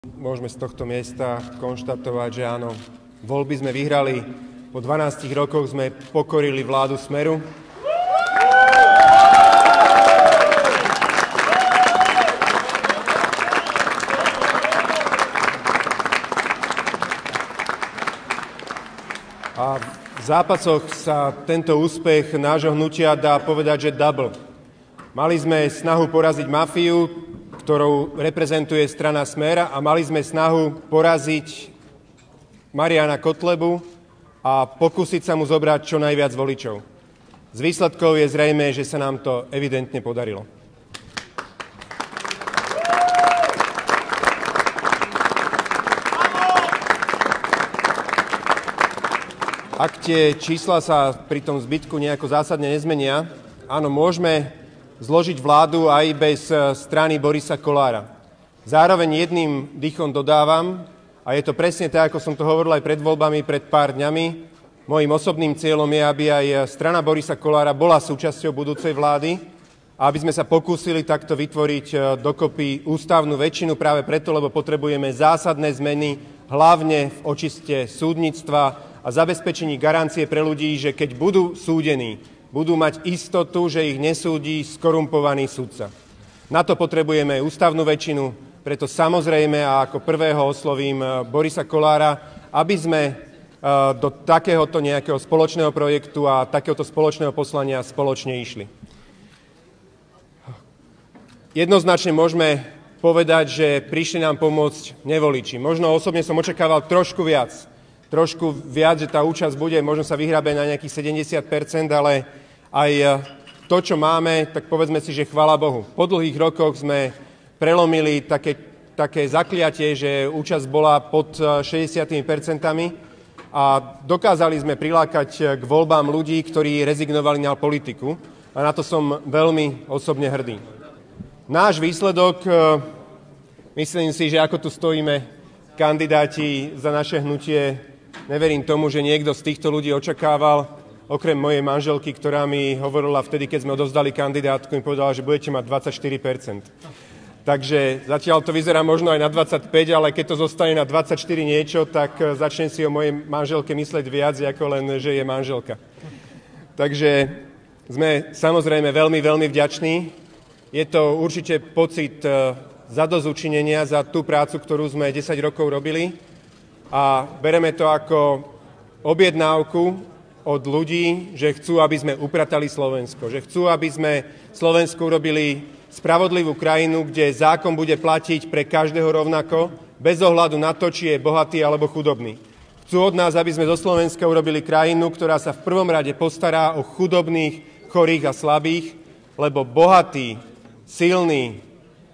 Môžeme z tohto miesta konštatovať, že áno, voľby sme vyhrali, po 12 rokoch sme pokorili vládu Smeru. A v zápasoch sa tento úspech nášho hnutia dá povedať, že double. Mali sme snahu poraziť mafiu, ktorou reprezentuje strana Smer, a mali sme snahu poraziť Mariana Kotlebu a pokúsiť sa mu zobrať čo najviac voličov. Z výsledkov je zrejmé, že sa nám to evidentne podarilo. Ak tie čísla sa pri tom zbytku nejako zásadne nezmenia, áno, môžeme zložiť vládu aj bez strany Borisa Kollára. Zároveň jedným dýchom dodávam, a je to presne tak, ako som to hovoril aj pred voľbami, pred pár dňami, mojím osobným cieľom je, aby aj strana Borisa Kollára bola súčasťou budúcej vlády a aby sme sa pokúsili takto vytvoriť dokopy ústavnú väčšinu práve preto, lebo potrebujeme zásadné zmeny, hlavne v očiste súdnictva a zabezpečení garancie pre ľudí, že keď budú súdení, budú mať istotu, že ich nesúdi skorumpovaný sudca. Na to potrebujeme ústavnú väčšinu, preto samozrejme a ako prvého oslovím Borisa Kollára, aby sme do takéhoto nejakého spoločného projektu a takéhoto spoločného poslania spoločne išli. Jednoznačne môžeme povedať, že prišli nám pomôcť nevoliči. Možno osobne som očakával trošku viac, že tá účasť bude, možno sa vyhrabe na nejakých 70%, ale aj to, čo máme, tak povedzme si, že chvála Bohu. Po dlhých rokoch sme prelomili také zakliatie, že účasť bola pod 60% a dokázali sme prilákať k voľbám ľudí, ktorí rezignovali na politiku, a na to som veľmi osobne hrdý. Náš výsledok, myslím si, že ako tu stojíme kandidáti za naše hnutie, neverím tomu, že niekto z týchto ľudí očakával, okrem mojej manželky, ktorá mi hovorila vtedy, keď sme odovzdali kandidátku, mi povedala, že budete mať 24%. Takže zatiaľ to vyzerá možno aj na 25, ale keď to zostane na 24 niečo, tak začnem si o mojej manželke mysleť viac, ako len, že je manželka. Takže sme samozrejme veľmi, veľmi vďační. Je to určite pocit zadozučinenia za tú prácu, ktorú sme 10 rokov robili, a bereme to ako objednávku od ľudí, že chcú, aby sme upratali Slovensko, že chcú, aby sme Slovensku urobili spravodlivú krajinu, kde zákon bude platiť pre každého rovnako, bez ohľadu na to, či je bohatý alebo chudobný. Chcú od nás, aby sme zo Slovenska urobili krajinu, ktorá sa v prvom rade postará o chudobných, chorých a slabých, lebo bohatí, silní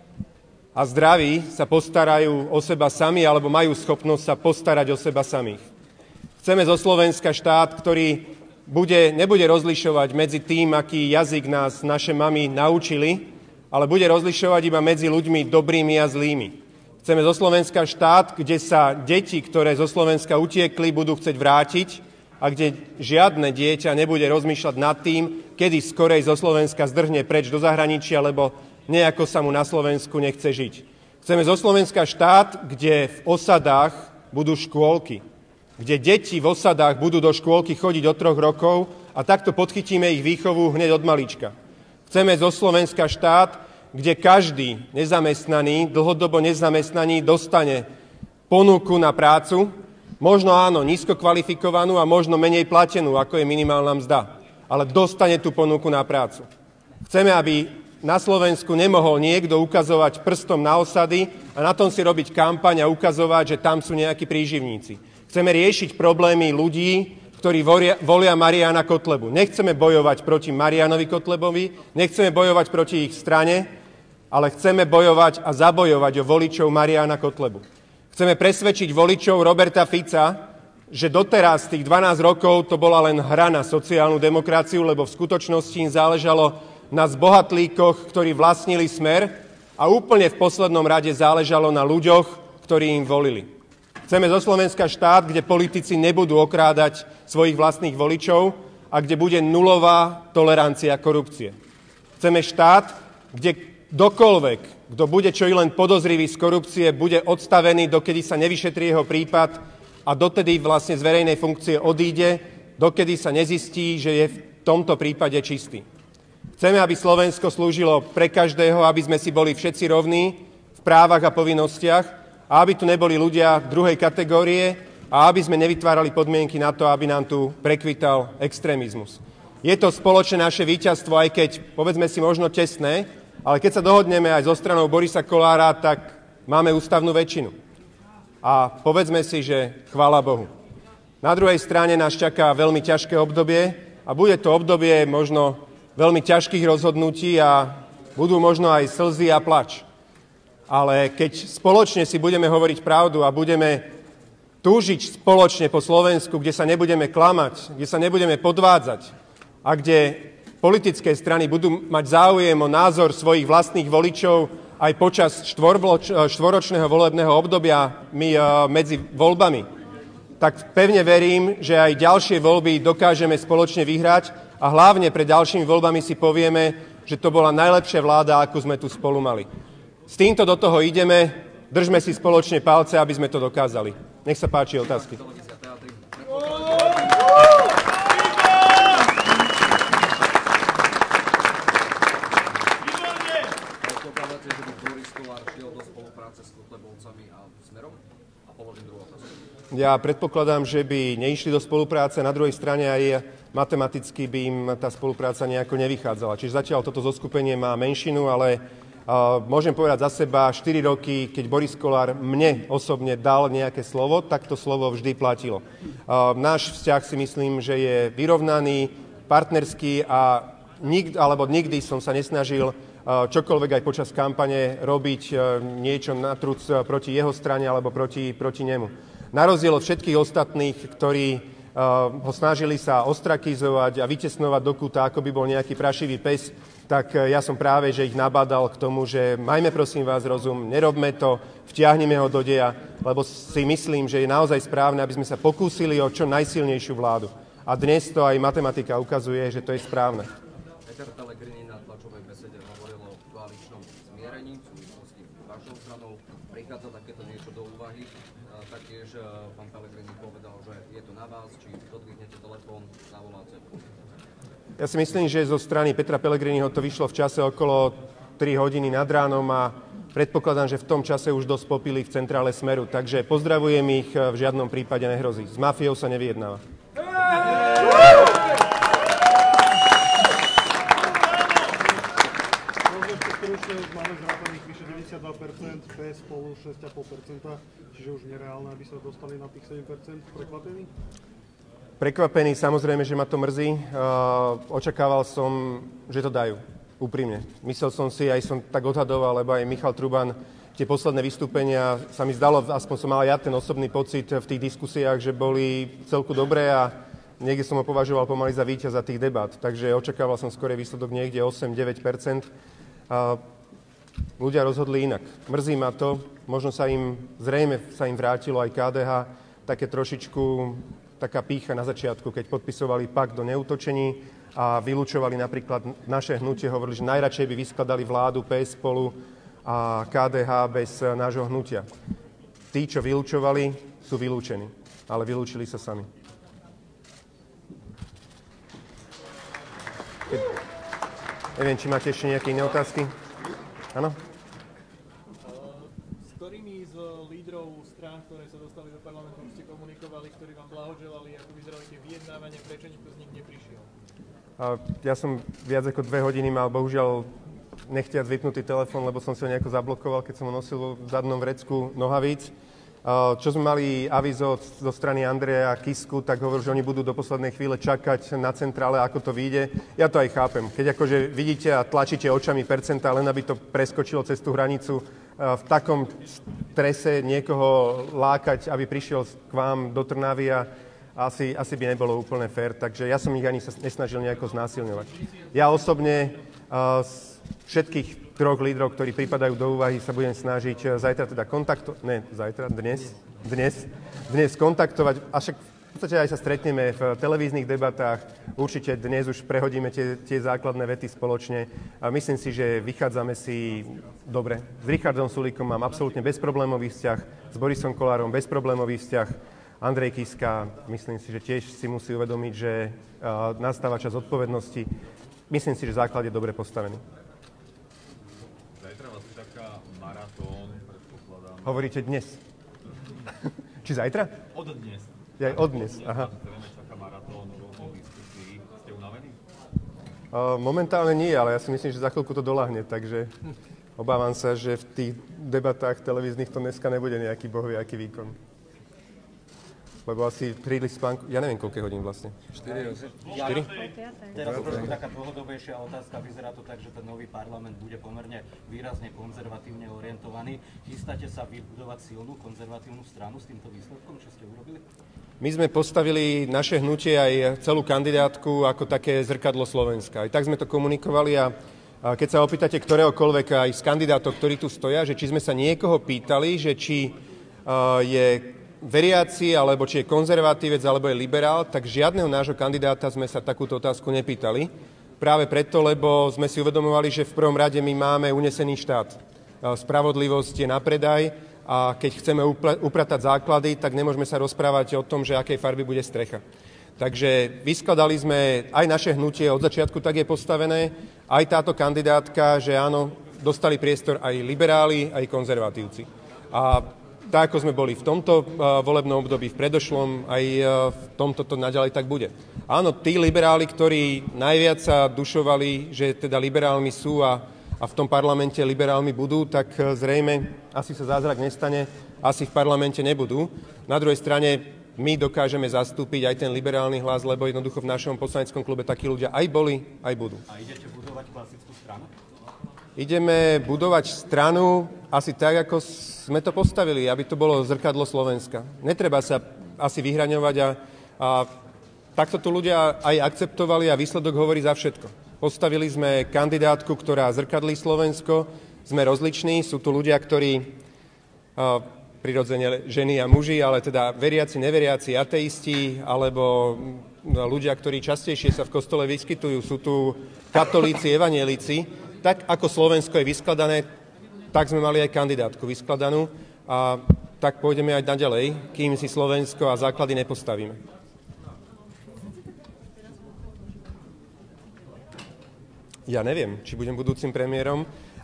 a zdraví sa postarajú o seba sami alebo majú schopnosť sa postarať o seba samých. Chceme zo Slovenska štát, ktorý nebude rozlišovať medzi tým, aký jazyk nás naše mamy naučili, ale bude rozlišovať iba medzi ľuďmi dobrými a zlými. Chceme zo Slovenska štát, kde sa deti, ktoré zo Slovenska utiekli, budú chcieť vrátiť a kde žiadne dieťa nebude rozmýšľať nad tým, kedy skorej zo Slovenska zdrhne preč do zahraničia, lebo nejako sa mu na Slovensku nechce žiť. Chceme zo Slovenska štát, kde v osadách budú škôlky, kde deti v osadách budú do škôlky chodiť od 3 rokov a takto podchytíme ich výchovu hneď od malička. Chceme zo Slovenska štát, kde každý nezamestnaný, dlhodobo nezamestnaný dostane ponuku na prácu, možno áno, nízko kvalifikovanú a možno menej platenú, ako je minimálna mzda, ale dostane tú ponuku na prácu. Chceme, aby na Slovensku nemohol niekto ukazovať prstom na osady a na tom si robiť kampaň a ukazovať, že tam sú nejakí príživníci. Chceme riešiť problémy ľudí, ktorí volia Mariana Kotlebu. Nechceme bojovať proti Marianovi Kotlebovi, nechceme bojovať proti ich strane, ale chceme bojovať a zabojovať o voličov Mariana Kotlebu. Chceme presvedčiť voličov Roberta Fica, že doteraz tých 12 rokov to bola len hra na sociálnu demokraciu, lebo v skutočnosti im záležalo na zbohatlíkoch, ktorí vlastnili Smer, a úplne v poslednom rade záležalo na ľuďoch, ktorí im volili. Chceme zo Slovenska štát, kde politici nebudú okrádať svojich vlastných voličov a kde bude nulová tolerancia korupcie. Chceme štát, kde kdokoľvek kto bude čo i len podozrivý z korupcie, bude odstavený, dokedy sa nevyšetrí jeho prípad a dotedy vlastne z verejnej funkcie odíde, dokedy sa nezistí, že je v tomto prípade čistý. Chceme, aby Slovensko slúžilo pre každého, aby sme si boli všetci rovní v právach a povinnostiach a aby tu neboli ľudia druhej kategórie a aby sme nevytvárali podmienky na to, aby nám tu prekvital extrémizmus. Je to spoločné naše víťazstvo, aj keď, povedzme si, možno tesné, ale keď sa dohodneme aj so stranou Borisa Kollára, tak máme ústavnú väčšinu. A povedzme si, že chvála Bohu. Na druhej strane nás čaká veľmi ťažké obdobie a bude to obdobie možno veľmi ťažkých rozhodnutí a budú možno aj slzy a plač. Ale keď spoločne si budeme hovoriť pravdu a budeme túžiť spoločne po Slovensku, kde sa nebudeme klamať, kde sa nebudeme podvádzať a kde politické strany budú mať záujem o názor svojich vlastných voličov aj počas štvoročného volebného obdobia medzi voľbami, tak pevne verím, že aj ďalšie voľby dokážeme spoločne vyhrať a hlavne pred ďalšími voľbami si povieme, že to bola najlepšia vláda, akú sme tu spolu mali. S týmto do toho ideme, držme si spoločne palce, aby sme to dokázali. Nech sa páči otázky. Ja predpokladám, že by neišli do spolupráce, na druhej strane aj matematicky by im tá spolupráca nejako nevychádzala. Čiže zatiaľ toto zoskupenie má menšinu, ale môžem povedať za seba, 4 roky, keď Boris Kollár mne osobne dal nejaké slovo, tak to slovo vždy platilo. Náš vzťah si myslím, že je vyrovnaný, partnerský a nikdy som sa nesnažil čokoľvek aj počas kampane robiť niečo na truc proti jeho strane alebo proti nemu. Na rozdiel od všetkých ostatných, ktorí ho snažili sa ostrakizovať a vytesnovať do kúta, ako by bol nejaký prašivý pes, tak ja som práve, že ich nabádal k tomu, že majme prosím vás rozum, nerobme to, vtiahneme ho do deja, lebo si myslím, že je naozaj správne, aby sme sa pokúsili o čo najsilnejšiu vládu. A dnes to aj matematika ukazuje, že to je správne. Peter Pellegrini na tlačovej besede hovoril o koaličnom zmierení v súvislosti s vašou stranou. Prichádza takéto niečo do úvahy. Taktiež pán Pellegrini povedal, že je to na vás, či dodvihnete telefón, zavoláte. Ja si myslím, že zo strany Petra Pellegriniho to vyšlo v čase okolo 3 hodiny nad ránom a predpokladám, že v tom čase už dosť popili v centrále Smeru. Takže pozdravujem ich, v žiadnom prípade nehrozí. S mafiou sa nevyjednáva. Máme zrátaných vyše 92%, PS spolu 6,5%, čiže už nereálne, aby sa dostali na tých 7%. Prekvapení? Prekvapený, samozrejme, že ma to mrzí. Očakával som, že to dajú, úprimne. Myslel som si, aj som tak odhadoval, lebo aj Michal Truban, tie posledné vystúpenia sa mi zdalo, aspoň som mal ja ten osobný pocit v tých diskusiách, že boli celku dobré a niekde som ho považoval pomaly za víťaza tých debát. Takže očakával som skôr výsledok niekde 8-9%. Ľudia rozhodli inak. Mrzí ma to, možno zrejme sa im vrátilo aj KDH, také trošičku taká pýcha na začiatku, keď podpisovali pakt do neútočení a vylúčovali napríklad naše hnutie, hovorili, že najradšej by vyskladali vládu PS spolu a KDH bez nášho hnutia. Tí, čo vylúčovali, sú vylúčení, ale vylúčili sa sami. Neviem, či máte ešte nejaké iné otázky? Áno? S ktorými z lídrov strán, ktoré sa dostali do parlamentu, ste komunikovali, ktorí vám blahoželali, ako vyzerali tie vyjednávania, prečo nikto z nich neprišiel? Ja som viac ako 2 hodiny mal, bohužiaľ, nechtiac vypnutý telefón, lebo som si ho nejako zablokoval, keď som ho nosil v zadnom vrecku nohavíc. Čo sme mali avizo zo strany Andreja Kisku, tak hovoril, že oni budú do poslednej chvíle čakať na centrále, ako to vyjde. Ja to aj chápem. Keď akože vidíte a tlačíte očami percentá, len aby to preskočilo cez tú hranicu, v takom strese niekoho lákať, aby prišiel k vám do Trnavy a asi by nebolo úplne fér. Takže ja som ich ani sa nesnažil nejako znásilňovať. Ja osobne všetkých 3 lídrov, ktorí pripadajú do úvahy, sa budem snažiť zajtra teda dnes kontaktovať. A však podstate aj sa stretneme v televíznych debatách. Určite dnes už prehodíme tie základné vety spoločne. A myslím si, že vychádzame si dobre. S Richardom Sulíkom mám absolútne bezproblémový vzťah, s Borisom Kollárom bezproblémový vzťah. Andrej Kiska, myslím si, že tiež si musí uvedomiť, že nastáva čas odpovednosti. Myslím si, že základ je dobre postavený. Zajtra vás čaká maratón, predpokladám. Hovoríte dnes? Či zajtra? Od dnes. Ja, od dnes, aha. Zrejme čaká maratón rôznych diskusí. Ste unavení? Momentálne nie, ale ja si myslím, že za chvíľku to doľahne, takže obávam sa, že v tých debatách televíznych to dneska nebude nejaký bohviaký výkon. Lebo asi príliš spánku... Ja neviem, koľko hodín vlastne. 4? Teraz trošku taká dlhodobejšia otázka. Vyzerá to tak, že ten nový parlament bude pomerne výrazne konzervatívne orientovaný. Chystáte sa vybudovať silnú konzervatívnu stranu s týmto výsledkom, čo ste urobili? My sme postavili naše hnutie aj celú kandidátku ako také zrkadlo Slovenska. Aj tak sme to komunikovali a keď sa opýtate ktoréhokoľvek aj z kandidátov, ktorí tu stoja, že či sme sa niekoho pýtali, že či je veriaci, alebo či je konzervatívec, alebo je liberál, tak žiadneho nášho kandidáta sme sa takúto otázku nepýtali. Práve preto, lebo sme si uvedomovali, že v prvom rade my máme unesený štát. Spravodlivosť je na predaj a keď chceme upratať základy, tak nemôžeme sa rozprávať o tom, že akej farby bude strecha. Takže vyskladali sme aj naše hnutie, od začiatku tak je postavené, aj táto kandidátka, že áno, dostali priestor aj liberáli, aj konzervatívci. A tak, ako sme boli v tomto volebnom období, v predošlom, aj v tomto to naďalej tak bude. Áno, tí liberáli, ktorí najviac sa dušovali, že teda liberálmi sú a v tom parlamente liberálmi budú, tak zrejme asi sa zázrak nestane, asi v parlamente nebudú. Na druhej strane my dokážeme zastúpiť aj ten liberálny hlas, lebo jednoducho v našom poslaneckom klube takí ľudia aj boli, aj budú. A idete budovať klasickú stranu? Ideme budovať stranu asi tak, ako sme to postavili, aby to bolo zrkadlo Slovenska. Netreba sa asi vyhraňovať a takto tu ľudia aj akceptovali a výsledok hovorí za všetko. Postavili sme kandidátku, ktorá zrkadlí Slovensko, sme rozliční, sú tu ľudia, ktorí, prirodzene ženy a muži, ale teda veriaci, neveriaci, ateisti, alebo ľudia, ktorí častejšie sa v kostole vyskytujú, sú tu katolíci, evanielici. Tak ako Slovensko je vyskladané, tak sme mali aj kandidátku vyskladanú a tak pôjdeme aj naďalej, kým si Slovensko a základy nepostavíme. Ja neviem, či budem budúcim premiérom.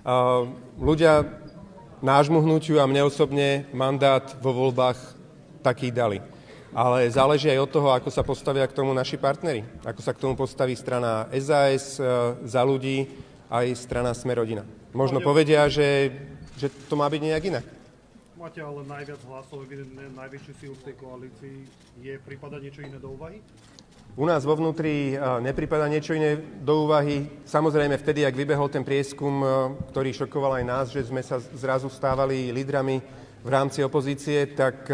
Ľudia nášmu hnutiu a mne osobne mandát vo voľbách taký dali. Ale záleží aj od toho, ako sa postavia k tomu naši partneri. Ako sa k tomu postaví strana SAS, Za ľudí, aj strana Sme rodina. Možno povedia, že to má byť nejak inak. Máte ale najviac hlasov, evidentne najväčšiu silu v tej koalícii. Je prípada niečo iné do úvahy? U nás vo vnútri nepripadá niečo iné do úvahy. Samozrejme vtedy, ak vybehol ten prieskum, ktorý šokoval aj nás, že sme sa zrazu stávali lídrami v rámci opozície, tak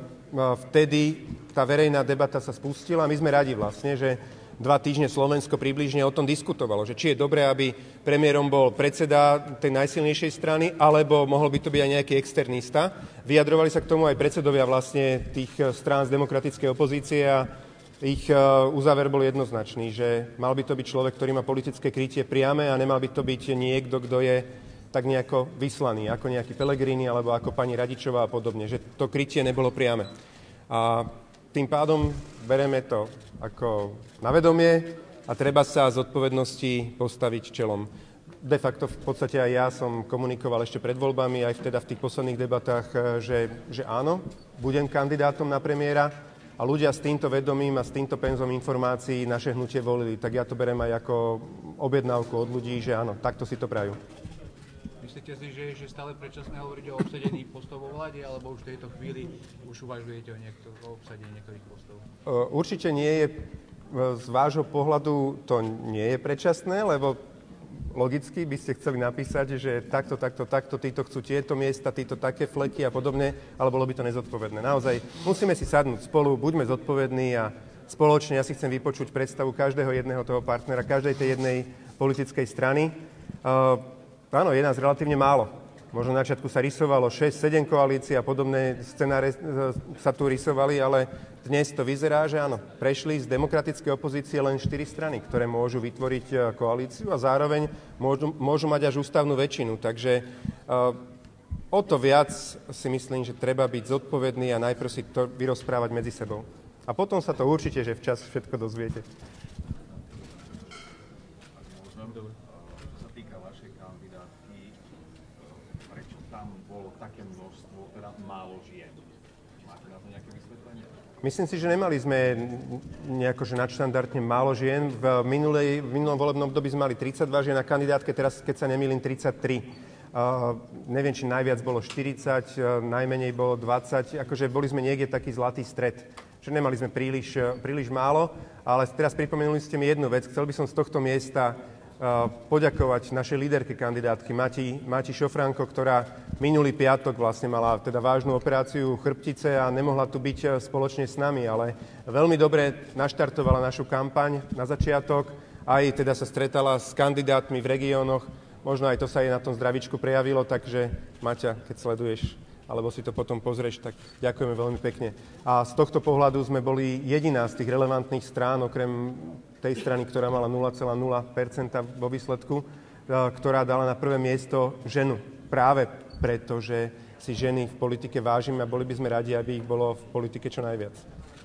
vtedy tá verejná debata sa spustila. My sme radi vlastne, že 2 týždne Slovensko približne o tom diskutovalo, že či je dobré, aby premiérom bol predseda tej najsilnejšej strany, alebo mohol by to byť aj nejaký externista. Vyjadrovali sa k tomu aj predsedovia vlastne tých strán z demokratickej opozície a ich uzáver bol jednoznačný, že mal by to byť človek, ktorý má politické krytie priame a nemal by to byť niekto, kto je tak nejako vyslaný, ako nejaký Pellegrini alebo ako pani Radičová a podobne, že to krytie nebolo priame. A tým pádom bereme to ako na vedomie a treba sa z odpovednosti postaviť čelom. De facto v podstate aj ja som komunikoval ešte pred voľbami, aj teda v tých posledných debatách, že áno, budem kandidátom na premiéra a ľudia s týmto vedomím a s týmto penzom informácií naše hnutie volili. Tak ja to berem aj ako objednávku od ľudí, že áno, takto si to prajú. Myslíte si, že je stále predčasné hovoriť o obsadení postov vo vláde, alebo už v tejto chvíli už uvažujete o obsadení niektorých postov? Určite nie je, z vášho pohľadu to nie je predčasné, lebo logicky by ste chceli napísať, že takto, títo chcú tieto miesta, títo také fleky a podobne, ale bolo by to nezodpovedné. Naozaj musíme si sadnúť spolu, buďme zodpovední a spoločne, ja si chcem vypočuť predstavu každého jedného toho partnera, každej tej jednej politickej strany. Áno, je nás relatívne málo. Možno na začiatku sa rysovalo 6-7 koalícií a podobné scenáre sa tu rysovali, ale dnes to vyzerá, že áno, prešli z demokratickej opozície len 4 strany, ktoré môžu vytvoriť koalíciu a zároveň môžu mať až ústavnú väčšinu. Takže o to viac si myslím, že treba byť zodpovedný a najprv si to vyrozprávať medzi sebou. A potom sa to určite, že včas všetko dozviete. Čo sa týka vašej kandidátky, prečo tam bolo také množstvo, teda málo žien? Máte na to nejaké vysvetlenie? Myslím si, že nemali sme nejako že nadštandardne málo žien. V minulom volebnom období sme mali 32 žien na kandidátke, teraz, keď sa nemýlim, 33. Neviem, či najviac bolo 40, najmenej bolo 20. Akože boli sme niekde taký zlatý stred. Čiže nemali sme príliš málo, ale teraz pripomenuli ste mi jednu vec. Chcel by som z tohto miesta poďakovať našej líderke kandidátky Máti Šofránko, ktorá minulý piatok vlastne mala teda vážnu operáciu chrbtice a nemohla tu byť spoločne s nami, ale veľmi dobre naštartovala našu kampaň na začiatok, aj teda sa stretala s kandidátmi v regiónoch, možno aj to sa jej na tom zdravičku prejavilo, takže Maťa, keď sleduješ alebo si to potom pozrieš, tak ďakujeme veľmi pekne. A z tohto pohľadu sme boli jediná z tých relevantných strán, okrem tej strany, ktorá mala 0,0% vo výsledku, ktorá dala na prvé miesto ženu. Práve preto, že si ženy v politike vážime a boli by sme radi, aby ich bolo v politike čo najviac.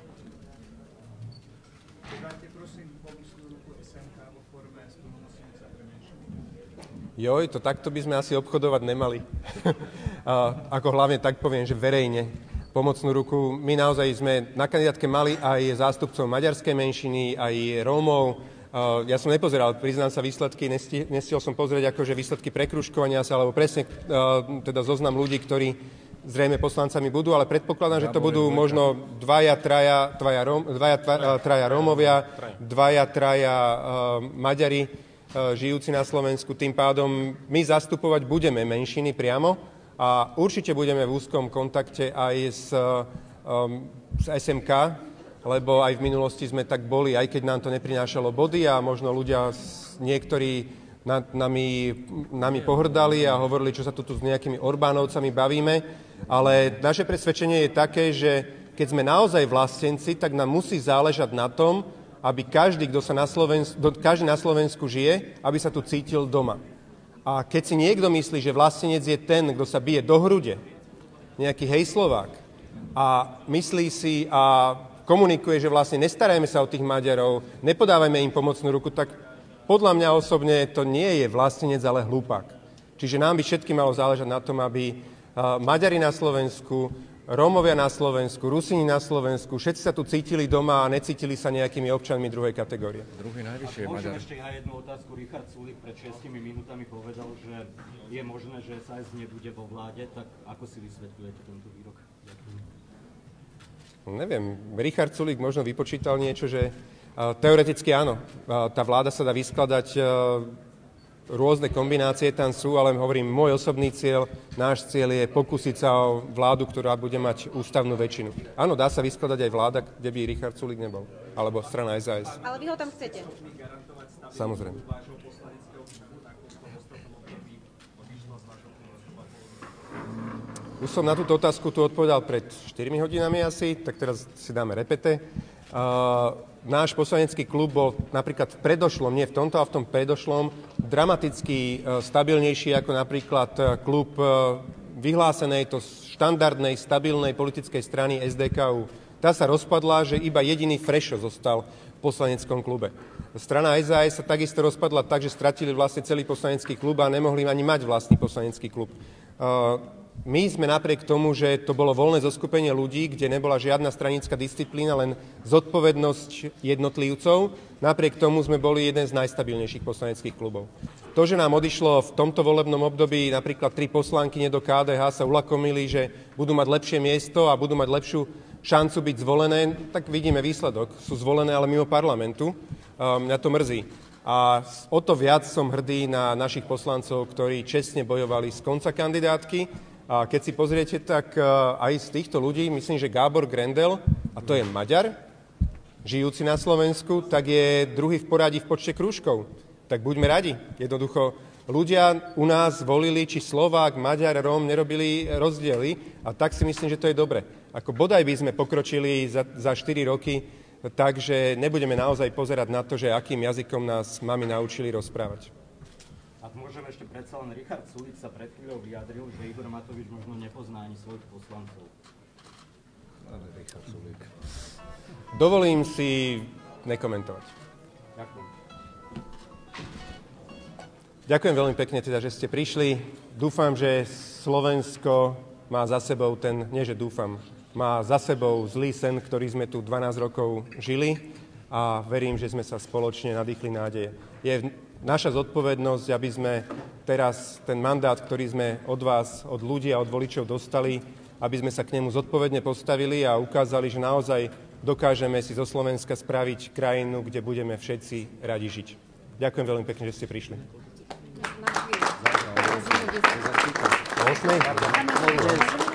Dáte prosím pomyslú ruku SMK vo forme splnomocnenca pre menšiny? Joj, to takto by sme asi obchodovať nemali. Ako hlavne tak poviem, že verejne pomocnú ruku. My naozaj sme na kandidátke mali aj zástupcov maďarskej menšiny, aj Rómov. Ja som nepozeral, priznám sa, výsledky, nestiel som pozrieť akože výsledky prekružkovania sa, alebo presne teda zoznam ľudí, ktorí zrejme poslancami budú, ale predpokladám, že to budú možno traja Rómovia, traja Maďari, žijúci na Slovensku. Tým pádom my zastupovať budeme menšiny priamo a určite budeme v úzkom kontakte aj s SMK, lebo aj v minulosti sme tak boli, aj keď nám to neprinášalo body a možno ľudia niektorí nami pohrdali a hovorili, čo sa tu s nejakými Orbánovcami bavíme, ale naše presvedčenie je také, že keď sme naozaj vlastenci, tak nám musí záležať na tom, aby každý na Slovensku žije, aby sa tu cítil doma. A keď si niekto myslí, že vlastenec je ten, kto sa bije do hrude, nejaký hejslovák, a myslí si a komunikuje, že vlastne nestarajme sa o tých Maďarov, nepodávajme im pomocnú ruku, tak podľa mňa osobne to nie je vlastenec, ale hlupák. Čiže nám by všetkým malo záležať na tom, aby Maďari na Slovensku, Rómovia na Slovensku, Rusini na Slovensku, všetci sa tu cítili doma a necítili sa nejakými občanmi druhej kategórie. Druhý najvyššie je Môžem Maďar. ešte ja jednu otázku. Richard Sulík pred 6 minútami povedal, že je možné, že SAS nebude vo vláde, tak ako si vysvetľujete tento výrok? Neviem, Richard Sulík možno vypočítal niečo, že teoreticky áno, tá vláda sa dá vyskladať, rôzne kombinácie tam sú, ale hovorím, môj osobný cieľ, náš cieľ je pokúsiť sa o vládu, ktorá bude mať ústavnú väčšinu. Áno, dá sa vyskladať aj vláda, kde by Richard Sulík nebol, alebo strana SAS. Ale vy ho tam chcete? Samozrejme. Už som na túto otázku tu odpovedal pred 4 hodinami asi, tak teraz si dáme repete. Náš poslanecký klub bol napríklad v predošlom, nie v tomto, a v tom predošlom, dramaticky stabilnejší ako napríklad klub vyhlásenej, to štandardnej, stabilnej politickej strany SDKU. Tá sa rozpadla, že iba jediný Frešo zostal v poslaneckom klube. Strana SAS sa takisto rozpadla tak, že stratili vlastne celý poslanecký klub a nemohli ani mať vlastný poslanecký klub. My sme napriek tomu, že to bolo voľné zoskupenie ľudí, kde nebola žiadna stranická disciplína, len zodpovednosť jednotlivcov, napriek tomu sme boli jeden z najstabilnejších poslaneckých klubov. To, že nám odišlo v tomto volebnom období napríklad 3 poslankyne do KDH, sa ulakomili, že budú mať lepšie miesto a budú mať lepšiu šancu byť zvolené, tak vidíme výsledok. Sú zvolené, ale mimo parlamentu. Mňa to mrzí. A o to viac som hrdý na našich poslancov, ktorí čestne bojovali z konca kandidátky. A keď si pozriete, tak aj z týchto ľudí, myslím, že Gábor Grendel, a to je Maďar, žijúci na Slovensku, tak je druhý v poradí v počte krúžkov. Tak buďme radi. Jednoducho ľudia u nás volili, či Slovák, Maďar, Róm, nerobili rozdiely a tak si myslím, že to je dobre. Ako bodaj by sme pokročili za 4 roky, takže nebudeme naozaj pozerať na to, že akým jazykom nás mami naučili rozprávať. Ak môžem ešte predsa len, Richard Sulík sa pred chvíľou vyjadril, že Igor Matovič možno nepozná ani svojich poslancov. Dovolím si nekomentovať. Ďakujem. Ďakujem veľmi pekne teda, že ste prišli. Dúfam, že Slovensko má za sebou má za sebou zlý sen, ktorý sme tu 12 rokov žili a verím, že sme sa spoločne nadýchli nádeje. Je naša zodpovednosť, aby sme teraz ten mandát, ktorý sme od vás, od ľudí a od voličov dostali, aby sme sa k nemu zodpovedne postavili a ukázali, že naozaj dokážeme si zo Slovenska spraviť krajinu, kde budeme všetci radi žiť. Ďakujem veľmi pekne, že ste prišli. Môžeme